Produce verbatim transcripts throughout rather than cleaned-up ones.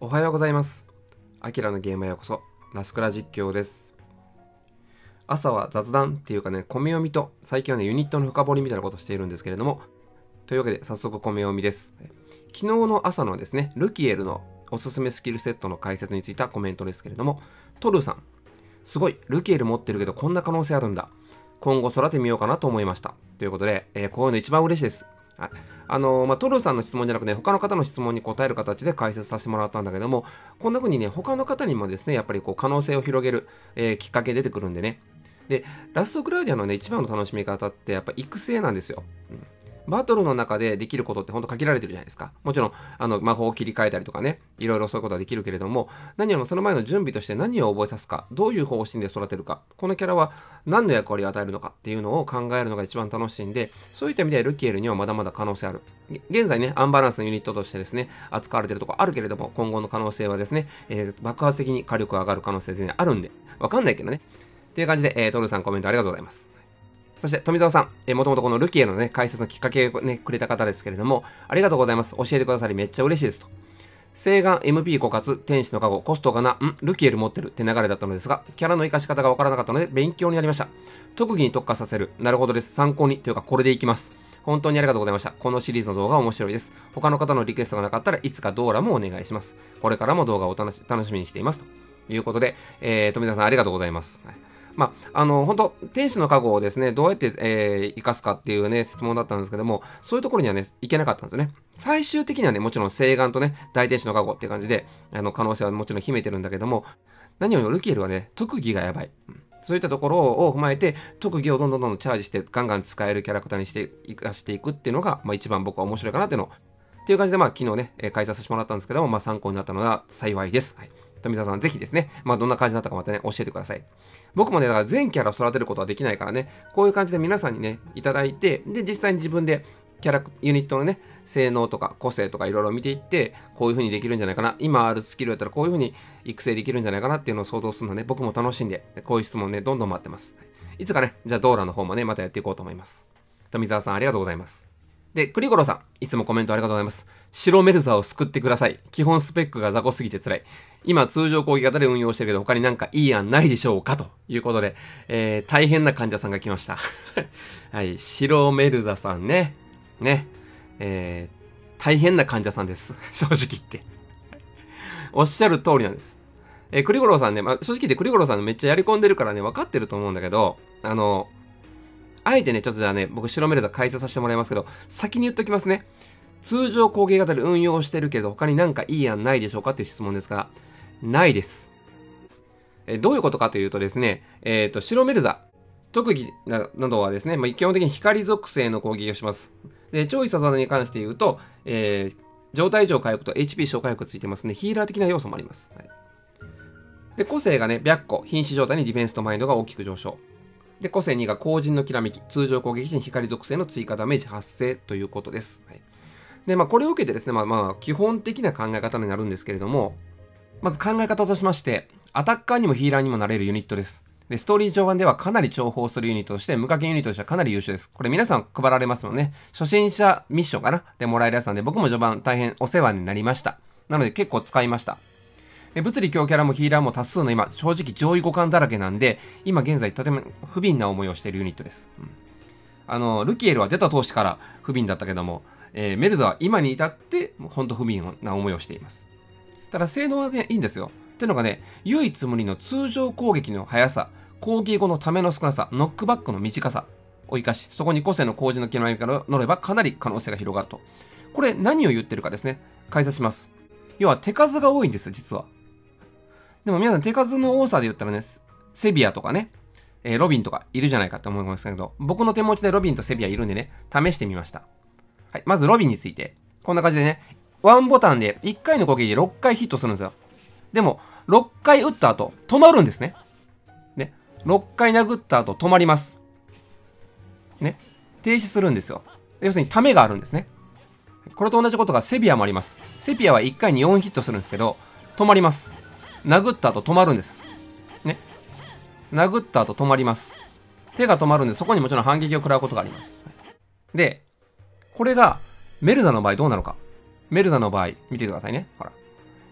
おはようございます。アキラのゲームへようこそ。ラスクラ実況です。朝は雑談っていうかね、米読みと最近はね、ユニットの深掘りみたいなことをしているんですけれども、というわけで早速米読みです。昨日の朝のですね、ルキエルのおすすめスキルセットの解説についたコメントですけれども、トルさん、すごい、ルキエル持ってるけどこんな可能性あるんだ。今後育ててみようかなと思いました。ということで、えー、こういうの一番嬉しいです。はい、あのー、まあ、トルさんの質問じゃなくて、ね、他の方の質問に答える形で解説させてもらったんだけども、こんな風にね、他の方にもですね、やっぱりこう可能性を広げる、えー、きっかけ出てくるんでね。で、ラストクラウディアのね、一番の楽しみ方って、やっぱ育成なんですよ。うん、バトルの中でできることってほんと限られてるじゃないですか。もちろん、あの、魔法を切り替えたりとかね、いろいろそういうことはできるけれども、何よりもその前の準備として何を覚えさすか、どういう方針で育てるか、このキャラは何の役割を与えるのかっていうのを考えるのが一番楽しいんで、そういった意味でルキエルにはまだまだ可能性ある。現在ね、アンバランスのユニットとしてですね、扱われているところあるけれども、今後の可能性はですね、えー、爆発的に火力が上がる可能性全然あるんで、わかんないけどね。っていう感じで、えー、トルさんコメントありがとうございます。そして、富澤さん、えー、もともとこのルキエのね、解説のきっかけをね、くれた方ですけれども、ありがとうございます。教えてくださりめっちゃ嬉しいですと。聖眼 エムピー 枯渇、天使の加護、コストがな、んルキエル持ってるって流れだったのですが、キャラの活かし方がわからなかったので勉強になりました。特技に特化させる。なるほどです。参考にというか、これでいきます。本当にありがとうございました。このシリーズの動画面白いです。他の方のリクエストがなかったらいつかドーラもお願いします。これからも動画を楽し楽しみにしています。ということで、えー、富澤さんありがとうございます。はい、まあ、あの、本当天使の加護をですね、どうやって、えー、生かすかっていうね、質問だったんですけども、そういうところにはね、いけなかったんですよね。最終的にはね、もちろん聖眼とね、大天使の加護っていう感じで、あの、可能性はもちろん秘めてるんだけども、何よりもルキエルはね、特技がやばい。うん、そういったところを踏まえて、特技をどんどんどんどんチャージして、ガンガン使えるキャラクターにして、生かしていくっていうのが、まあ一番僕は面白いかなっていうのを、っていう感じで、まあ昨日ね、えー、解説させてもらったんですけども、まあ参考になったのは幸いです。はい、富澤さん、ぜひですね、まあどんな感じだったかまたね、教えてください。僕もね、だから全キャラを育てることはできないからね、こういう感じで皆さんにね、いただいて、で、実際に自分でキャラ、ユニットのね、性能とか個性とかいろいろ見ていって、こういう風にできるんじゃないかな、今あるスキルだったらこういう風に育成できるんじゃないかなっていうのを想像するのね、僕も楽しんで、こういう質問ね、どんどん待ってます。いつかね、じゃあドーラの方もね、またやっていこうと思います。富澤さん、ありがとうございます。で、クリゴロさん、いつもコメントありがとうございます。白メルザを救ってください。基本スペックが雑魚すぎて辛い。今、通常攻撃型で運用してるけど、他になんかいい案ないでしょうかということで、えー、大変な患者さんが来ました。はい、白メルザさんね。ね。えー、大変な患者さんです。正直言って。おっしゃる通りなんです。えー、クリゴロさんね、まあ、正直言ってクリゴロさんめっちゃやり込んでるからね、分かってると思うんだけど、あの、あえてね、ちょっとじゃあね、僕白メルザ解説させてもらいますけど、先に言っときますね。通常攻撃型で運用してるけど、他になんかいい案ないでしょうかという質問ですが、ないです。えどういうことかというとですね、えっと、白メルザ、特技などはですね、まあ、基本的に光属性の攻撃をします。で、超必殺技に関して言うと、えー、状態上回復と エイチピー 小回復ついてますね。ヒーラー的な要素もあります。はい、で、個性がね、白虎、瀕死状態にディフェンスとマインドが大きく上昇。で、個性にが後陣のきらめき、通常攻撃時に光属性の追加ダメージ発生ということです。はい、で、まあ、これを受けてですね、まあまあ、基本的な考え方になるんですけれども、まず考え方としまして、アタッカーにもヒーラーにもなれるユニットです。で、ストーリー上盤ではかなり重宝するユニットとして、無課金ユニットとしてはかなり優秀です。これ皆さん配られますもんね。初心者ミッションかなでもらえるやつなんで、僕も序盤大変お世話になりました。なので結構使いました。で、物理強キャラもヒーラーも多数の今、正直上位互換だらけなんで、今現在とても不憫な思いをしているユニットです。うん、あの、ルキエルは出た当時から不憫だったけども、えー、メルザは今に至って、ほんと不憫な思いをしています。ただ、性能はね、いいんですよ。っていうのがね、唯一無二の通常攻撃の速さ、攻撃後のための少なさ、ノックバックの短さを生かし、そこに個性の後陣の機能が乗ればかなり可能性が広がると。これ、何を言ってるかですね。解説します。要は、手数が多いんですよ、実は。でも皆さん手数の多さで言ったらね、セビアとかね、えー、ロビンとかいるじゃないかと思いますけど、僕の手持ちでロビンとセビアいるんでね、試してみました。はい、まずロビンについて。こんな感じでね、ワンボタンでいっかいの攻撃でろっかいヒットするんですよ。でも、ろっかい撃った後、止まるんですね。ね。ろっかい殴った後、止まります。ね。停止するんですよ。要するに、ためがあるんですね。これと同じことがセビアもあります。セビアはいっかいによんヒットするんですけど、止まります。殴った後止まるんです。ね。殴った後止まります。手が止まるんで、そこにもちろん反撃を食らうことがあります。で、これが、メルザの場合どうなのか。メルザの場合、見てくださいね。ほら。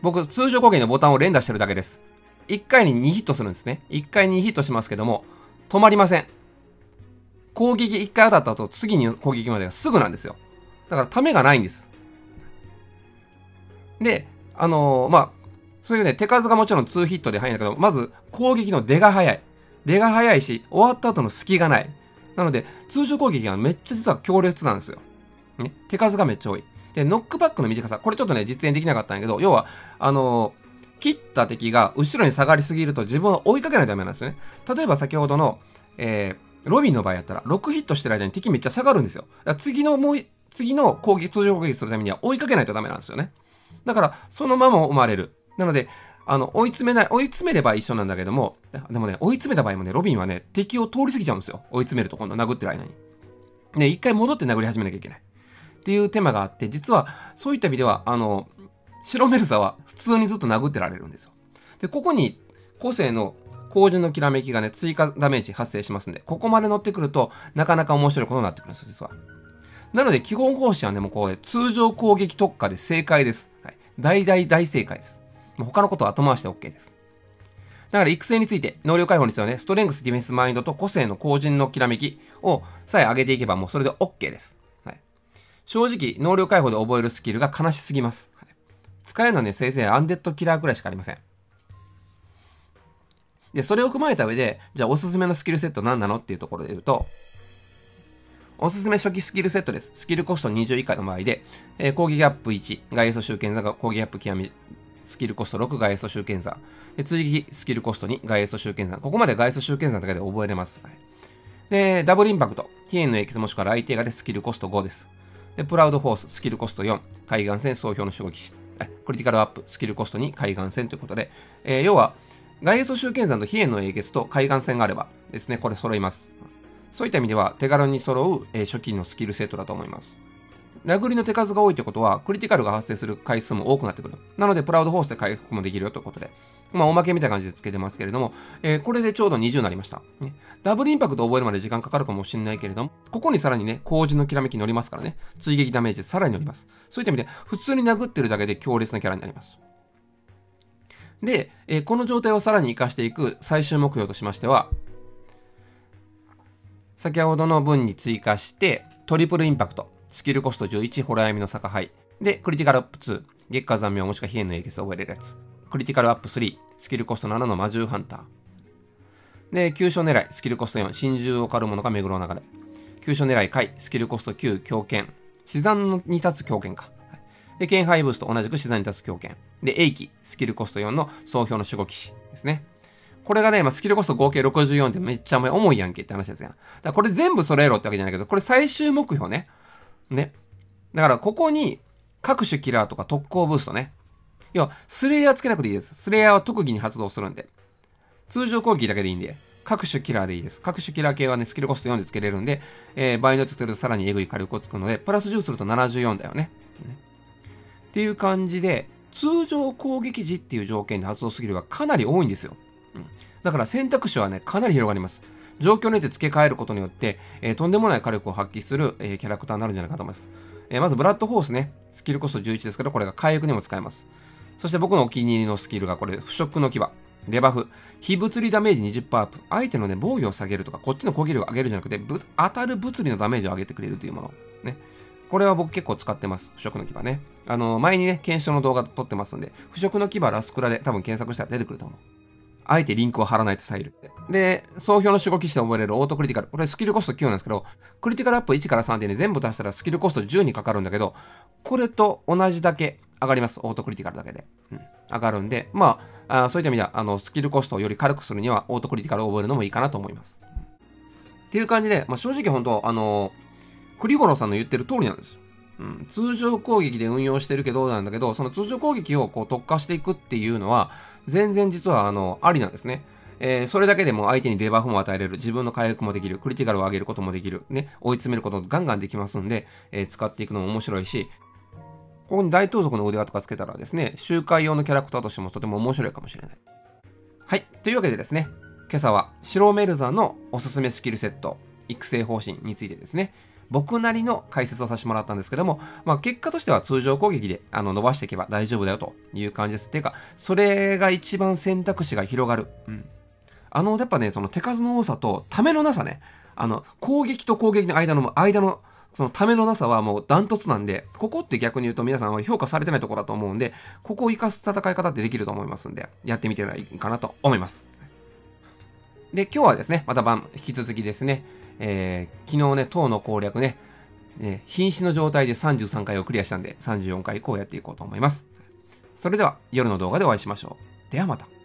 僕、通常攻撃のボタンを連打してるだけです。いっかいににヒットするんですね。いっかいにヒットしますけども、止まりません。攻撃いっかい当たった後、次に攻撃までがすぐなんですよ。だから、ためがないんです。で、あのー、まあ、そういうね、手数がもちろんにヒットで早いんだけど、まず、攻撃の出が早い。出が早いし、終わった後の隙がない。なので、通常攻撃がめっちゃ実は強烈なんですよ。ね、手数がめっちゃ多い。で、ノックバックの短さ。これちょっとね、実演できなかったんだけど、要は、あのー、切った敵が後ろに下がりすぎると自分を追いかけないとダメなんですよね。例えば先ほどの、えー、ロビンの場合やったら、ろくヒットしてる間に敵めっちゃ下がるんですよ。だから次のもう、次の攻撃、通常攻撃するためには追いかけないとダメなんですよね。だから、そのまま生まれる。なので、あの、追い詰めない、追い詰めれば一緒なんだけども、でもね、追い詰めた場合もね、ロビンはね、敵を通り過ぎちゃうんですよ。追い詰めると今度殴ってる間に。で、一回戻って殴り始めなきゃいけない。っていう手間があって、実は、そういった意味では、あの、白メルザは普通にずっと殴ってられるんですよ。で、ここに、個性の光純のきらめきがね、追加ダメージ発生しますんで、ここまで乗ってくると、なかなか面白いことになってくるんですよ、実は。なので、基本方針はね、もうこう、通常攻撃特化で正解です。はい。大大大正解です。他のことは後回しで OK です。だから育成について、能力解放についてはね、ストレングス、ディフェンス、マインドと個性の後人のきらめきをさえ上げていけばもうそれで OK です。はい、正直、能力解放で覚えるスキルが悲しすぎます。はい、使えるのはね、せいぜいアンデッドキラーくらいしかありません。で、それを踏まえた上で、じゃあおすすめのスキルセット何なのっていうところで言うと、おすすめ初期スキルセットです。スキルコストにじゅう以下の場合で、えー、攻撃アップいち、外衛素集権座が攻撃アップ極み、スキルコストろく、外衛素集権座。で、追撃スキルコストに、外衛素集権座。ここまで外衛素集権座だけで覚えれます。はい、で、ダブルインパクト。非炎の影響もしくは相手がでスキルコストごです。で、プラウドフォース、スキルコストよん、海岸線、総評の守護騎士。クリティカルアップ、スキルコストに、海岸線ということで、えー、要は、外衛素集権座と非炎の影月と海岸線があればですね、これ揃います。そういった意味では手軽に揃う、えー、初期のスキルセットだと思います。殴りの手数が多いということは、クリティカルが発生する回数も多くなってくる。なので、プラウドフォースで回復もできるよということで、まあ、おまけみたいな感じでつけてますけれども、えー、これでちょうどにじゅうになりました。ね、ダブルインパクトを覚えるまで時間かかるかもしれないけれども、ここにさらにね、後陣のきらめき乗りますからね、追撃ダメージさらに乗ります。そういった意味で、普通に殴ってるだけで強烈なキャラになります。で、えー、この状態をさらに活かしていく最終目標としましては、先ほどの分に追加して、トリプルインパクト、スキルコストじゅういち、ホラー闇の逆ハイ。で、クリティカルアップに、月下残妙もしくは非炎の影響で覚えれるやつ。クリティカルアップさん、スキルコストななの魔獣ハンター。で、急所狙い、スキルコストよん、真珠を狩る者が目黒流れ。急所狙い、回、スキルコストきゅう、強剣。死残に立つ強剣か。で、剣ハイブースと同じく死残に立つ強剣。で、英気、スキルコストよんの総評の守護騎士ですね。これがね、まあ、スキルコスト合計ろくじゅうよんってめっちゃ重いやんけって話ですやん。だからこれ全部揃えろってわけじゃないけど、これ最終目標ね。ね。だからここに各種キラーとか特攻ブーストね。要は、スレイヤーつけなくていいです。スレイヤーは特技に発動するんで。通常攻撃だけでいいんで、各種キラーでいいです。各種キラー系はね、スキルコストよんでつけれるんで、えー、場合によってつけるとさらにエグい火力をつくので、プラスじゅうするとななじゅうよんだよね。ねっていう感じで、通常攻撃時っていう条件で発動スキルがかなり多いんですよ。うんだから選択肢はね、かなり広がります。状況によって付け替えることによって、えー、とんでもない火力を発揮する、えー、キャラクターになるんじゃないかと思います。えー、まず、ブラッドフォースね。スキルコストじゅういちですけど、これが回復にも使えます。そして僕のお気に入りのスキルがこれ、腐食の牙。デバフ。非物理ダメージ にじゅっパーセント アップ。相手のね、防御を下げるとか、こっちの攻撃力を上げるじゃなくて、当たる物理のダメージを上げてくれるというもの。ね。これは僕結構使ってます。腐食の牙ね。あのー、前にね、検証の動画撮ってますんで、腐食の牙ラスクラで多分検索したら出てくると思う。あえてリンクを貼らないとスタイル。で、総評の守護騎士で覚えれるオートクリティカル。これスキルコストきゅうなんですけど、クリティカルアップいちからさんでね、全部足したらスキルコストじゅうにかかるんだけど、これと同じだけ上がります。オートクリティカルだけで。うん、上がるんで、まあ、あそういった意味では、あの、スキルコストをより軽くするには、オートクリティカルを覚えるのもいいかなと思います。っていう感じで、まあ、正直本当、あの、クリゴロさんの言ってる通りなんです。うん、通常攻撃で運用してるけどなんだけど、その通常攻撃をこう特化していくっていうのは、全然実はあのありなんですね。えー、それだけでも相手にデバフも与えれる、自分の回復もできる、クリティカルを上げることもできる、ね、追い詰めることガンガンできますんで、えー、使っていくのも面白いし、ここに大盗賊の腕輪とかつけたらですね、周回用のキャラクターとしてもとても面白いかもしれない。はい。というわけでですね、今朝は白メルザのおすすめスキルセット、育成方針についてですね、 僕なりの解説をさせてもらったんですけども、まあ結果としては通常攻撃であの伸ばしていけば大丈夫だよという感じです。っていうか、それが一番選択肢が広がる。うん。あの、やっぱね、その手数の多さとためのなさね。あの、攻撃と攻撃の間の、間の、そのためのなさはもうダントツなんで、ここって逆に言うと皆さんは評価されてないところだと思うんで、ここを活かす戦い方ってできると思いますんで、やってみてはいいかなと思います。で、今日はですね、また晩、引き続きですね、えー、昨日ね、塔の攻略ね、ね、瀕死の状態でさんじゅうさんかいをクリアしたんで、さんじゅうよんかい以降やっていこうと思います。それでは、夜の動画でお会いしましょう。ではまた。